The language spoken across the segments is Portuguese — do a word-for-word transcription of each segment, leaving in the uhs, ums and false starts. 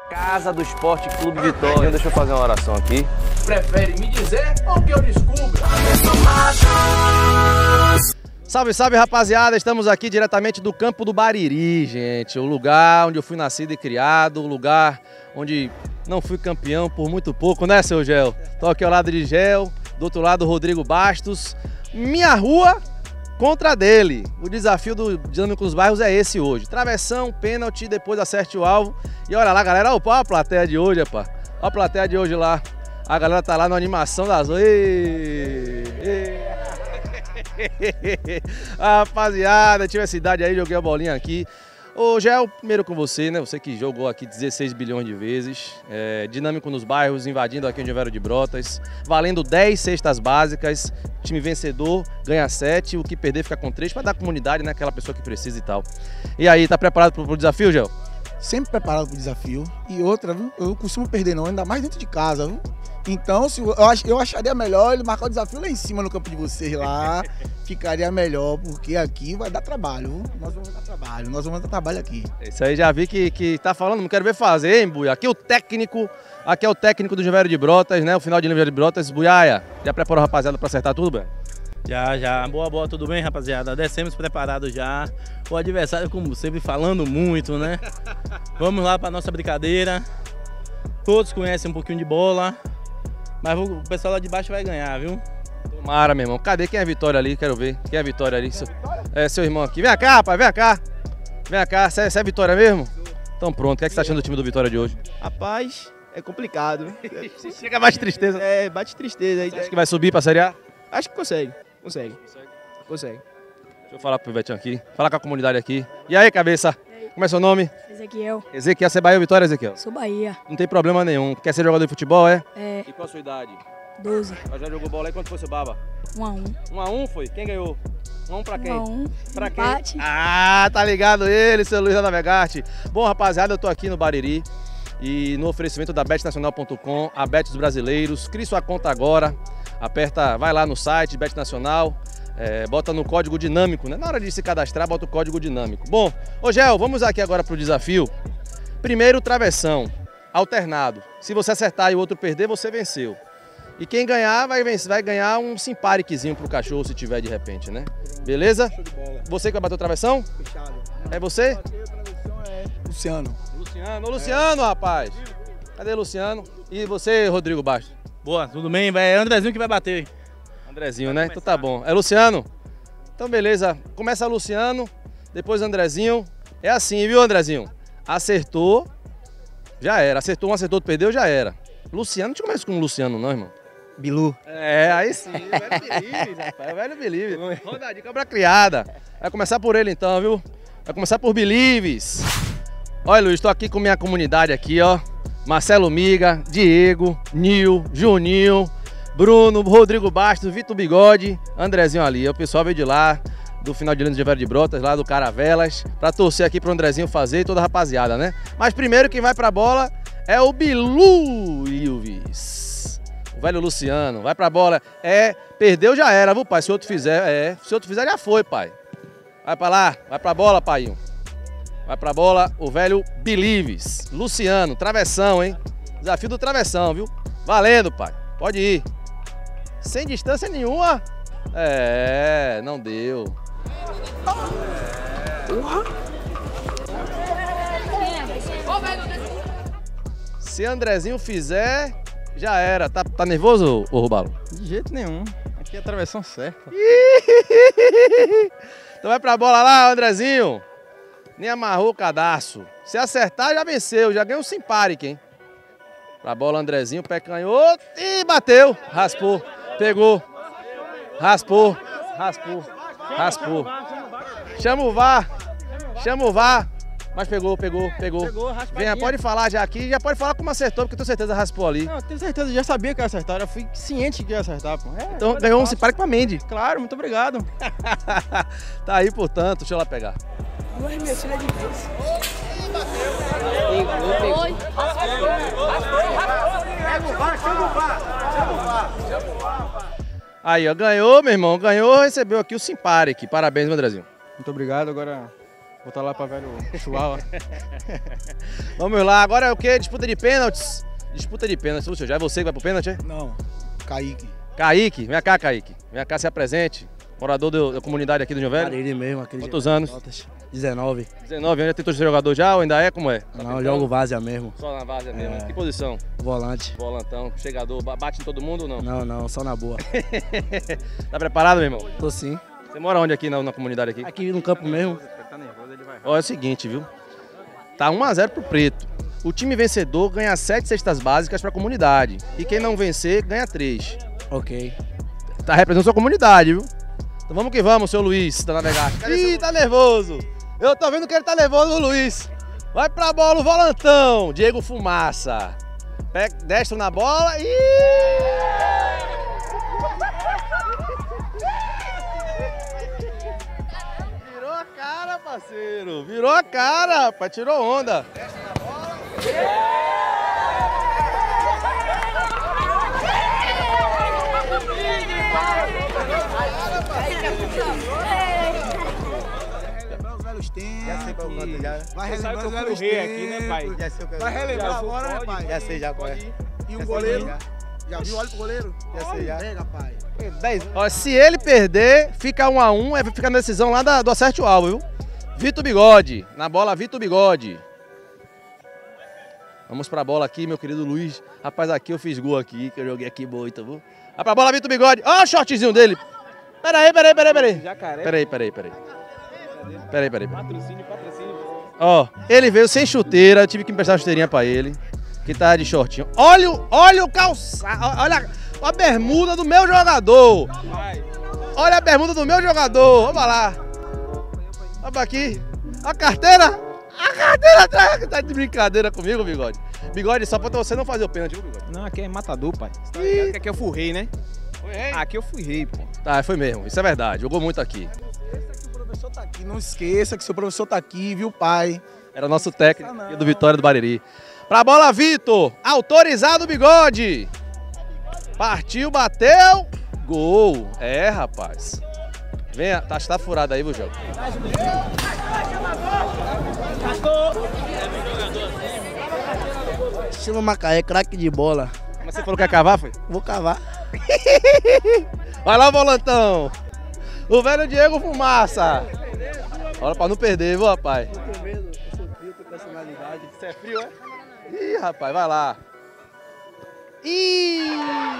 Casa do Esporte Clube Vitória. Deixa eu fazer uma oração aqui. Prefere me dizer ou que eu descubra? Salve, salve, rapaziada. Estamos aqui diretamente do campo do Bariri, gente. O lugar onde eu fui nascido e criado, o lugar onde não fui campeão por muito pouco, né, seu Gel? Tô aqui ao lado de Gel, do outro lado Rodrigo Bastos. Minha rua contra a dele. O desafio do Dinâmico dos Bairros é esse hoje. Travessão, pênalti, depois acerte o alvo. E olha lá, galera, olha a plateia de hoje, rapaz. Olha a plateia de hoje lá. A galera tá lá na animação das... Ei, ei. Rapaziada, tive essa idade aí, joguei a bolinha aqui. Ô, Gel, primeiro com você, né? Você que jogou aqui dezesseis bilhões de vezes. É, dinâmico nos bairros, invadindo aqui onde Vero de Brotas. Valendo dez cestas básicas. Time vencedor ganha sete. O que perder fica com três para dar comunidade, né? Aquela pessoa que precisa e tal. E aí, tá preparado pro, pro desafio, Gel? Sempre preparado pro desafio. E outra, viu? Eu costumo perder não, ainda mais dentro de casa, viu? Então, se, eu, ach, eu acharia melhor ele marcar o desafio lá em cima no campo de vocês lá. Ficaria melhor, porque aqui vai dar trabalho, viu? Nós vamos dar trabalho, nós vamos dar trabalho aqui. Isso aí já vi que, que tá falando, não quero ver fazer, hein, Buia? Aqui o técnico, aqui é o técnico do Vero de Brotas, né? O final de Vero de Brotas, Buiaia. Já preparou a rapaziada pra acertar tudo, bem? Já, já. Boa, boa, tudo bem, rapaziada? Descemos preparados já. O adversário, como sempre, falando muito, né? Vamos lá pra nossa brincadeira. Todos conhecem um pouquinho de bola. Mas o pessoal lá de baixo vai ganhar, viu? Tomara, meu irmão. Cadê? Quem é a Vitória ali? Quero ver. Quem é a Vitória ali? Seu... É, seu irmão aqui. Vem cá, rapaz, vem cá. Vem cá. Você é, é a Vitória mesmo? Então pronto. O que é que você tá achando do time do Vitória de hoje? Rapaz, é complicado. Chega mais tristeza. É, bate tristeza aí. Você acha que vai subir pra Série A? Acho que consegue. Consegue. Consegue. Deixa eu falar pro Pivetinho aqui. Falar com a comunidade aqui. E aí, cabeça? Como é seu nome? Ezequiel. Ezequiel, você é Bahia ou Vitória, Ezequiel? Sou Bahia. Não tem problema nenhum. Quer ser jogador de futebol, é? É. E qual a sua idade? doze. Mas já jogou bola aí? Quanto foi seu baba? um a um. um a um foi? Quem ganhou? um a um pra quem? um a um. Pra quem? Empate. Ah, tá ligado ele, seu Luiz da Navegarte. Bom, rapaziada, eu tô aqui no Bariri e no oferecimento da bet nacional ponto com, a Bet dos brasileiros. Crie sua conta agora, aperta, vai lá no site, Bet Nacional, é, bota no código dinâmico, né? Na hora de se cadastrar, bota o código dinâmico. Bom, ô Gel, vamos aqui agora pro desafio. Primeiro, travessão, alternado. Se você acertar e o outro perder, você venceu. E quem ganhar vai, vencer, vai ganhar um simpariquezinho pro cachorro, se tiver de repente, né? Beleza? Você que vai bater o travessão? Fechado. É você? Bater a travessão é Luciano. Luciano. Ô, Luciano, rapaz. Cadê o Luciano? E você, Rodrigo Bastos? Boa, tudo bem? É Andrezinho que vai bater. Andrezinho, né? Então tá bom. É Luciano? Então beleza. Começa Luciano, depois Andrezinho. É assim, viu, Andrezinho? Acertou, já era. Acertou um, acertou, outro perdeu, já era. Luciano, não te começa com o Luciano não, irmão. Bilu. É, aí sim, velho Believe, rapaz, velho Believe. Rodadinha, cobra criada. Vai começar por ele então, viu? Vai começar por Believes. Olha, Luiz, tô aqui com minha comunidade aqui, ó. Marcelo Miga, Diego, Nil, Juninho, Bruno, Rodrigo Bastos, Vitor Bigode, Andrezinho ali. O pessoal veio de lá, do final de ano de Vero de Brotas, lá do Caravelas, pra torcer aqui pro Andrezinho fazer e toda a rapaziada, né? Mas primeiro quem vai pra bola é o Bilu Ilves. O velho Luciano, vai pra bola. É, perdeu já era, viu, pai? Se outro fizer, é. Se outro fizer, já foi, pai. Vai pra lá, vai pra bola, pai. Vai pra bola o velho Believes. Luciano, travessão, hein? Desafio do travessão, viu? Valendo, pai. Pode ir. Sem distância nenhuma. É, não deu. Se Andrezinho fizer, já era. Tá, tá nervoso, ô Rubalo? De jeito nenhum. Aqui é a travessão certa. Então vai pra bola lá, Andrezinho. Nem amarrou o cadastro. Se acertar, já venceu. Já ganhou um simpárico, hein? Pra bola, Andrezinho, pé canhoto. E bateu. Raspou. Pegou. Raspou. Raspou. Raspou. Chama o V A R. Chama o V A R. Mas pegou, pegou, pegou. Pegou, Venha, pode falar já aqui. Já pode falar como acertou, porque eu tenho certeza que raspou ali. Não, tenho certeza, já sabia que ia acertar. Eu fui ciente que ia acertar, pô. É, Então ganhou um simpárico pra Mendy. Claro, muito obrigado. Tá aí, portanto. Deixa eu lá pegar. Duas mil, tira de vez. Oi. Chama o V A R, chama o V A R. Chama o V A R. Chama o V A R. Aí, ó, ganhou, meu irmão. Ganhou, recebeu aqui o simpárico. Parabéns, meu Andrezinho. Muito obrigado. Agora Botar lá pra velho Chuava. Vamos lá, agora é o quê? Disputa de pênaltis. Disputa de pênaltis, Lúcio, já é você que vai pro pênalti, é? Não, Kaique. Kaique, vem cá, Kaique. Vem cá, se apresente. Morador do- da comunidade aqui do Rio Velho. Bariri mesmo, aquele Quantos anos? dezenove. dezenove anos, já tentou ser jogador já ou ainda é? Como é? Tá Não, tentando? jogo várzea mesmo. Só na várzea mesmo. É. Que posição? Volante. Volantão, chegador, ba- bate em todo mundo ou não? Não, não, só na boa. Tá preparado, meu irmão? Tô sim. Você mora onde aqui na, na comunidade aqui? Aqui no campo mesmo. Ó, é o seguinte, viu? Tá um a zero pro Preto. O time vencedor ganha sete cestas básicas pra comunidade. E quem não vencer, ganha três. Ok. Tá representando sua comunidade, viu? Então vamos que vamos, seu Luiz, da Navegata. Ih, tá nervoso. Eu tô vendo que ele tá nervoso, o Luiz. Vai pra bola o volantão, Diego Fumaça. Pega, destro na bola e... Virou a cara, parceiro. Virou a cara, rapaz. Tirou onda. Relembrar os velhos tempos. Já sei qual canto já. Vai Você sabe relembrar que eu os fui o velhos rei aqui, né, pai? tempos. Já sei o que Vai relembrar Já agora, né, pode? pai? Já sei já qual é. E um Já sei goleiro? já. Já viu? Olha pro goleiro. Já sei já. Pega, pai. Ó, se ele perder, fica um a um, é fica na decisão lá da- do Acerte o Alvo, viu? Vitor Bigode, na bola Vitor Bigode. Vamos pra bola aqui, meu querido Luiz. Rapaz, aqui eu fiz gol aqui, que eu joguei aqui muito, viu? Vai pra bola, Vitor Bigode. Ó o shortzinho dele. Peraí, peraí, peraí, peraí. Jacaré. Peraí, peraí, peraí. Peraí, peraí, peraí. Patrocínio, patrocínio. Ó, ele veio sem chuteira, tive que emprestar a chuteirinha pra ele, que tá de shortinho. Olha, o- olha o calçado, olha a bermuda do meu jogador. Vai. Olha a bermuda do meu jogador, vamos lá. Vamos aqui. A carteira, a carteira atrás. Tá de brincadeira comigo, Bigode. Bigode, só pra você não fazer o pênalti, viu, Bigode? Não, aqui é matador, pai. Você tá ligado que aqui eu fui rei, né? Aqui eu fui rei, pô. Tá, foi mesmo, isso é verdade, jogou muito aqui. O professor tá aqui. Não esqueça que seu professor tá aqui, viu, pai? Era nosso técnico aqui do Vitória do Bariri. Pra bola, Vitor, autorizado o Bigode. Partiu, bateu, gol. É, rapaz. Vem, tá, tá furado aí, viu, João? Estilo Macaé, craque de bola. Mas você falou que ia cavar, foi? Vou cavar. Vai lá, volantão. O velho Diego Fumaça. Olha pra não perder, viu, rapaz? Eu tenho medo, eu sou frio, tenho personalidade. Você é frio, é? Ih, rapaz, vai lá. Ih!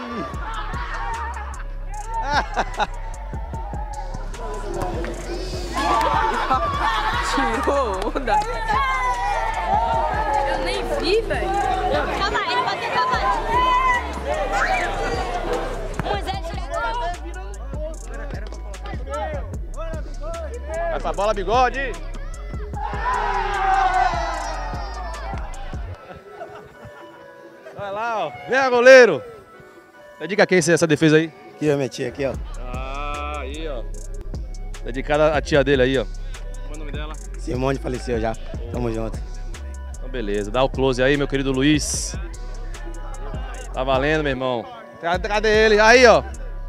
Tirou onda. Eu nem vi, velho. Calma, ele bateu cavadinho. Moisés Vai pra bola, Bigode. Vai lá, ó. Vem, goleiro. Dedica a quem essa defesa aí? Aqui eu meti aqui, ó. Ah, aí, ó. Dedicada à tia dele aí, ó. Qual é o nome dela? Simone faleceu já. Tamo junto. Então, beleza. Dá o close aí, meu querido Luiz. Tá valendo, meu irmão. Cadê cadê ele? Aí, ó.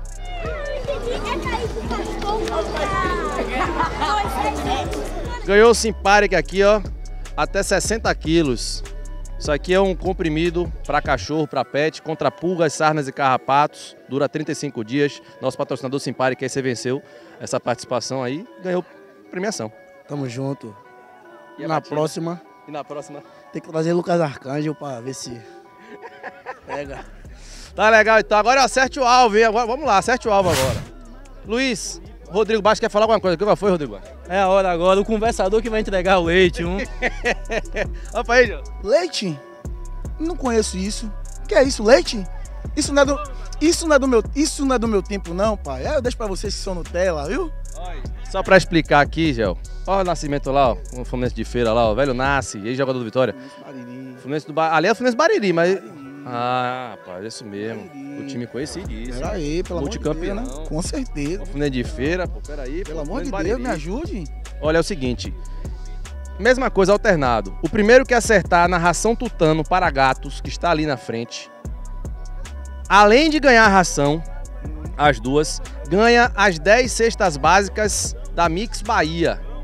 Ganhou o Simparic aqui, ó. Até sessenta quilos. Isso aqui é um comprimido para cachorro, para pet, contra pulgas, sarnas e carrapatos. Dura trinta e cinco dias. Nosso patrocinador Simparic, aí você venceu essa participação aí, ganhou premiação. Tamo junto. E a Na batida? próxima, E na próxima? tem que trazer Lucas Arcanjo pra ver se pega. Tá legal, então. Agora acerte o alvo, hein? Agora, vamos lá, acerte o alvo agora. Luiz, Rodrigo Baixo quer falar alguma coisa? O que foi, Rodrigo Baixo? É a hora agora, o conversador que vai entregar o leite. Um. Opa aí, João. Leite? Não conheço isso. Que é isso, leite? Isso não é do, isso não é do meu, isso não é do meu tempo não, pai. É, eu deixo pra vocês que são Nutella, viu? Só pra explicar aqui, Gel. Olha o Nascimento lá, ó. O Fluminense de Feira lá, ó. O velho Nasce, ex-jogador do Vitória. Bariri. Fluminense do ba... Ali é o Fluminense Bariri, mas... Ah, rapaz, é isso mesmo. O time conhecidíssimo. Pera aí, pelo amor de Deus, Multicampeão. né? Com certeza. O Fluminense de Feira, pô, peraí. Pelo pô, amor de Fluminense Deus, me Bariri. ajude. Olha, é o seguinte. Mesma coisa, alternado. O primeiro que acertar na ração tutano para gatos, que está ali na frente, além de ganhar a ração, as duas, ganha as dez cestas básicas da Mix Bahia.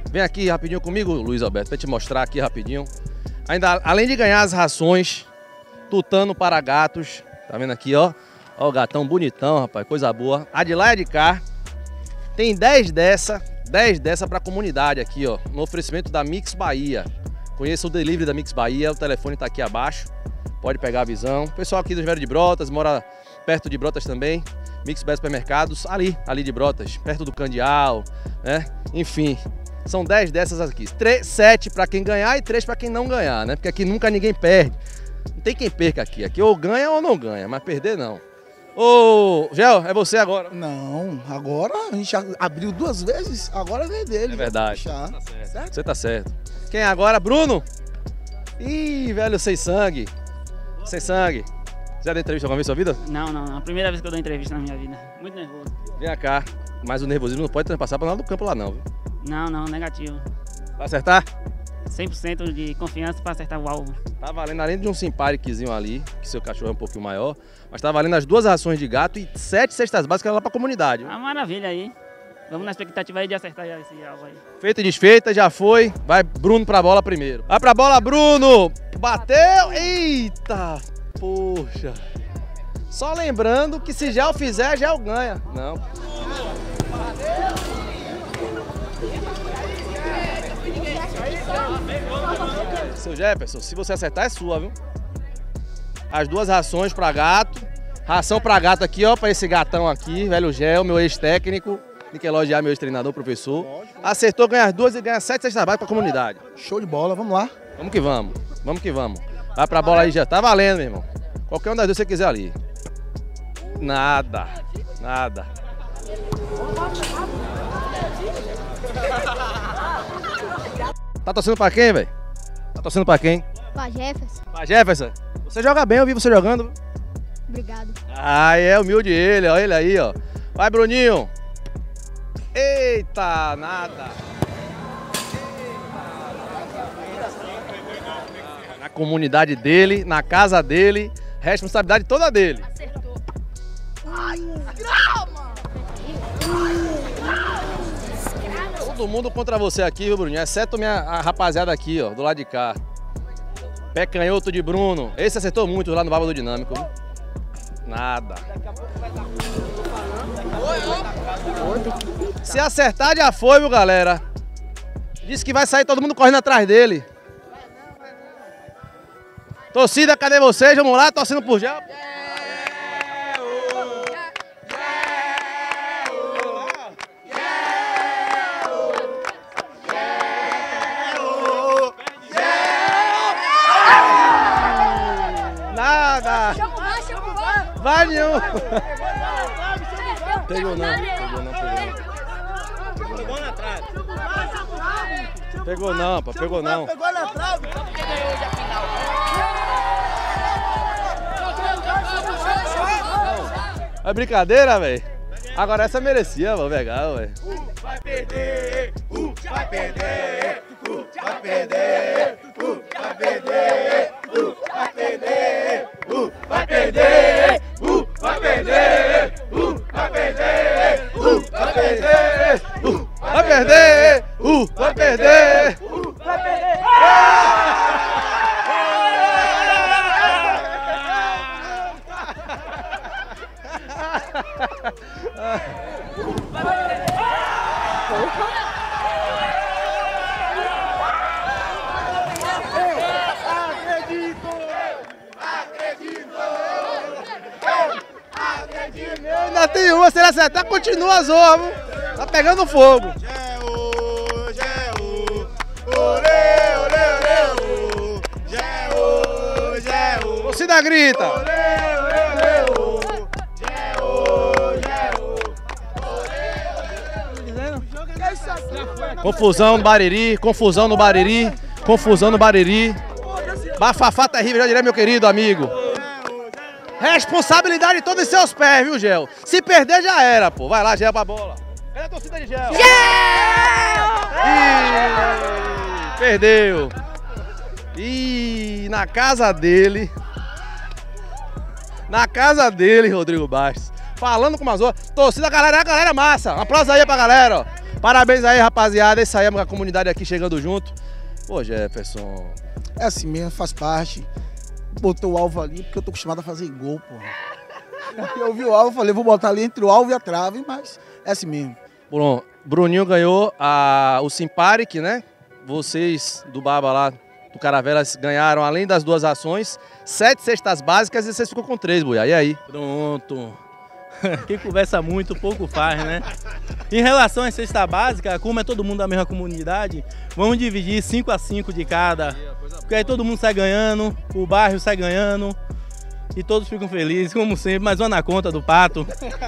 Vem aqui rapidinho comigo, Luiz Alberto, pra te mostrar aqui rapidinho. Ainda, além de ganhar as rações, tutano para gatos. Tá vendo aqui, ó? Ó o gatão bonitão, rapaz, coisa boa. A de lá é de cá. Tem dez dessa, dez dessa pra comunidade aqui, ó. No oferecimento da Mix Bahia. Conheça o delivery da Mix Bahia, o telefone tá aqui abaixo. Pode pegar a visão. O pessoal aqui do Velho de Brotas, mora perto de Brotas também. Mix Bahia Supermercados, ali, ali de Brotas, perto do Candial, né? Enfim, são dez dessas aqui. sete para quem ganhar e três para quem não ganhar, né? Porque aqui nunca ninguém perde. Não tem quem perca aqui. Aqui ou ganha ou não ganha, mas perder não. Ô, Gel, é você agora. Não, agora a gente já abriu duas vezes, agora é dele. É verdade. Tá Tá certo. certo? Você tá certo. Quem é agora? Bruno? Ih, velho, sem sangue. Sem sangue. Já deu entrevista alguma vez na sua vida? Não, não, não. Primeira vez que eu dou entrevista na minha vida. Muito nervoso. Vem cá. Mas o nervosismo não pode transpassar para nada do campo lá não, viu? Não, não, negativo. Vai acertar? cem por cento de confiança para acertar o alvo. Tá valendo, além de um simpariquezinho ali, que seu cachorro é um pouquinho maior, mas tá valendo as duas rações de gato e sete cestas básicas lá pra comunidade. Ah, maravilha aí. Vamos na expectativa aí de acertar esse alvo aí. Feita e desfeita, já foi. Vai Bruno pra bola primeiro. Vai pra bola, Bruno! Bateu! Eita! Poxa! Só lembrando que se já o fizer, já o ganha. Não. Seu Jefferson, se você acertar é sua, viu? As duas rações pra gato. Ração pra gato aqui, ó, pra esse gatão aqui, velho Gel, meu ex-técnico. Tem que elogiar meu ex-treinador, professor. Acertou, ganha as duas e ganha sete cestas básicas pra comunidade. Show de bola, vamos lá. Vamos que vamos, vamos que vamos. Vai pra bola aí, já tá valendo, meu irmão. Qualquer um das duas que você quiser ali. Nada, nada. Tá torcendo pra quem, velho? Tá torcendo pra quem? Pra Jefferson. Pra Jefferson. Você joga bem, eu vi você jogando. Obrigado. Ah, é humilde ele, ó, ele aí, ó. Vai, Bruninho. Eita, nada. Na comunidade dele, na casa dele, responsabilidade toda dele. Acertou. Todo mundo contra você aqui, viu, Bruninho? Exceto minha a rapaziada aqui, ó, do lado de cá. Pé canhoto de Bruno. Esse acertou muito lá no Baba do Dinâmico. Viu? Nada. Se acertar, já foi, viu, galera? Disse que vai sair todo mundo correndo atrás dele. Torcida, cadê vocês? Vamos lá, torcendo por Gel. Nada! Vai nenhum! Pegou não, pegou não, pegou não. Pegou na trave. Pegou não, pá, pegou não. Pegou na trave. É brincadeira, velho? Agora essa merecia, vou pegar, velho. Vai perder, uh, vai perder, uh, vai perder, uh, vai perder, uh, vai perder, uh, vai perder, uh, vai perder, uh, vai perder, uh, vai perder, uh, Vai perder! Uh, vai perder! uh, vai perder. Ainda tem uma, se ele acertar, continua a zorra, viu? Tá pegando fogo. Gel, gel, olê, olê, olê, gel, gel, Torcida grita. olê, olê, olê, gel, gel. Confusão no Bariri, confusão no Bariri, confusão no Bariri. Bafafá terrível, já diria meu querido amigo. Responsabilidade toda em seus pés, viu, Gel? Se perder, já era, pô. Vai lá, Gel, pra bola. Cadê a torcida de Gel? Ih, perdeu. Ih, na casa dele. Na casa dele, Rodrigo Bastos. Falando com uma zorra. Torcida, galera, a galera massa. Um aplauso aí pra galera, ó. Parabéns aí, rapaziada. Isso aí é a comunidade aqui chegando junto. Pô, Jefferson. É assim mesmo, faz parte. Botou o alvo ali, porque eu tô acostumado a fazer gol, porra. Eu vi o alvo, falei, vou botar ali entre o alvo e a trave, mas é assim mesmo. Bom, Bruninho ganhou a, o Simparic, né? Vocês do Baba lá, do Caravelas, ganharam, além das duas ações, sete cestas básicas e vocês ficou com três, Buiá. E aí? Pronto. Quem conversa muito, pouco faz, né? Em relação à cesta básica, como é todo mundo da mesma comunidade, vamos dividir cinco a cinco de cada. Porque aí todo mundo sai ganhando, o bairro sai ganhando e todos ficam felizes, como sempre. Mais uma na conta do Pato.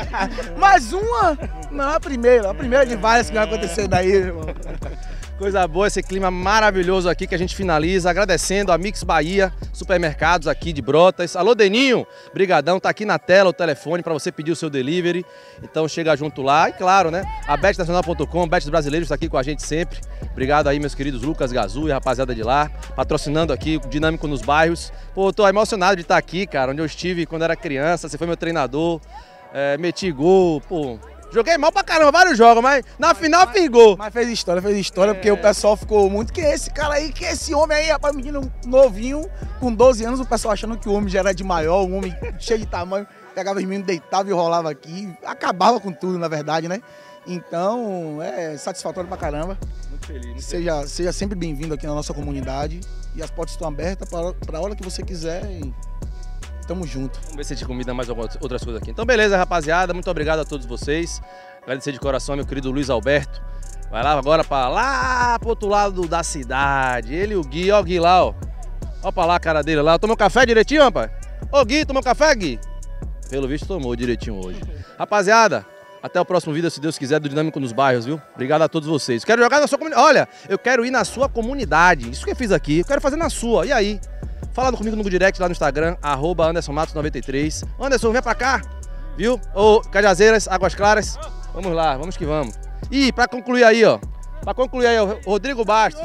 Mais uma? Não, a primeira. A primeira de várias que vai acontecer daí, irmão. Coisa boa, esse clima maravilhoso aqui que a gente finaliza, agradecendo a Mix Bahia, supermercados aqui de Brotas. Alô, Deninho, brigadão, tá aqui na tela o telefone para você pedir o seu delivery, então chega junto lá. E claro, né, a bet nacional ponto com, Bet dos Brasileiros tá aqui com a gente sempre. Obrigado aí, meus queridos Lucas Gazu e a rapaziada de lá, patrocinando aqui o Dinâmico nos Bairros. Pô, tô emocionado de estar aqui, cara, onde eu estive quando era criança, você foi meu treinador, é, meti gol, pô... Joguei mal pra caramba, vários jogos, mas na final fiz gol. Mas fez história, fez história, é. Porque o pessoal ficou muito... Que esse cara aí, que esse homem aí, rapaz, menino novinho, com doze anos, o pessoal achando que o homem já era de maior, um homem cheio de tamanho, pegava os meninos, deitava e rolava aqui, acabava com tudo, na verdade, né? Então, é satisfatório pra caramba. Muito feliz. Muito seja, feliz. seja sempre bem-vindo aqui na nossa comunidade e as portas estão abertas para, para a hora que você quiser e tamo junto. Vamos ver se a gente combina mais algumas outras coisas aqui. Então, beleza, rapaziada. Muito obrigado a todos vocês. Agradecer de coração ao meu querido Luiz Alberto. Vai lá agora para lá, pro outro lado da cidade. Ele e o Gui. Ó o Gui lá, ó. Ó pra lá a cara dele lá. Tomou café direitinho, rapaz? Ô, Gui, tomou café, Gui? Pelo visto, tomou direitinho hoje. Rapaziada, até o próximo vídeo, se Deus quiser, do Dinâmico nos Bairros, viu? Obrigado a todos vocês. Quero jogar na sua comunidade. Olha, eu quero ir na sua comunidade. Isso que eu fiz aqui, eu quero fazer na sua. E aí? Fala comigo no direct lá no Instagram, arroba Anderson Matos noventa e três. Anderson, vem pra cá, viu? Ô, Cajazeiras, Águas Claras. Vamos lá, vamos que vamos. E pra concluir aí, ó. Pra concluir aí, ó, Rodrigo Bastos.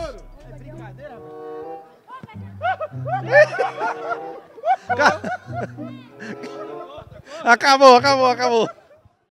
Acabou, acabou, acabou.